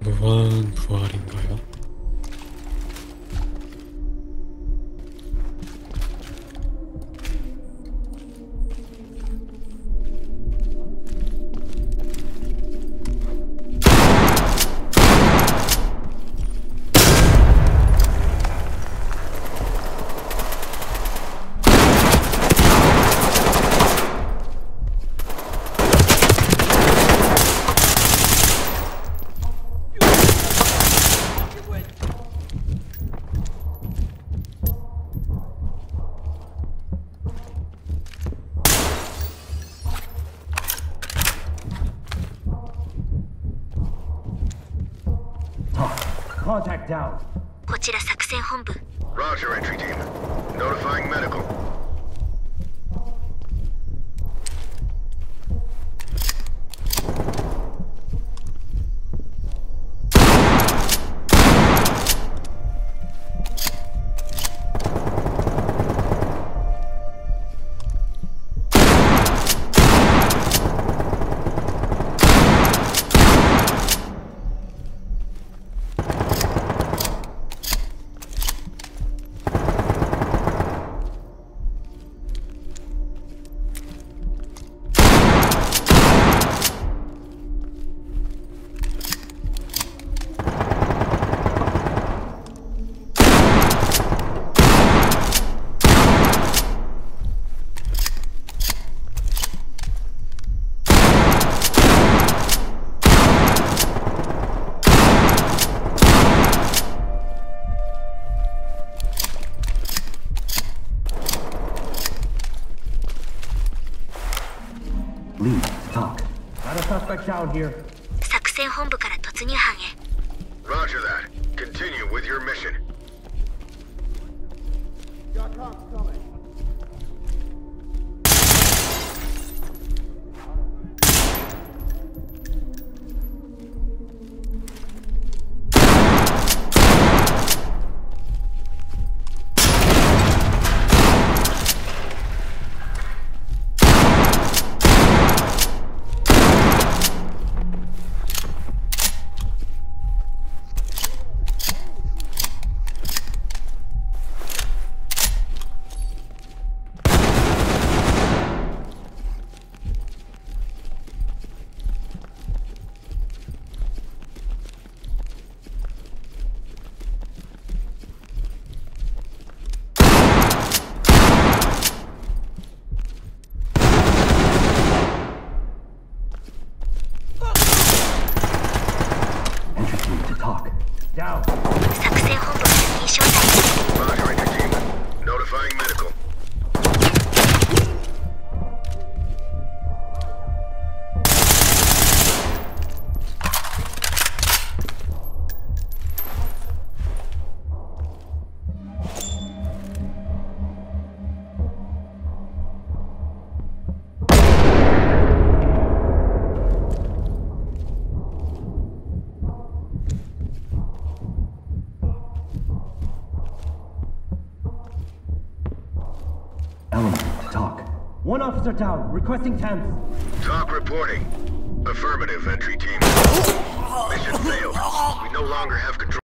무한 부활인가요? Contact down. こちら作戦本部。 Roger, entry team. Notifying medical. Lead, talk. Got a suspect down here. 作戦本部から突入班へ。 Roger that. Continue with your mission. Got cops coming. Down. 作戦本部から認証さ Roger, entry team. Notifying medical. Element, talk. One officer down, requesting TAMS. Talk reporting. Affirmative, entry team. Mission failed. We no longer have control.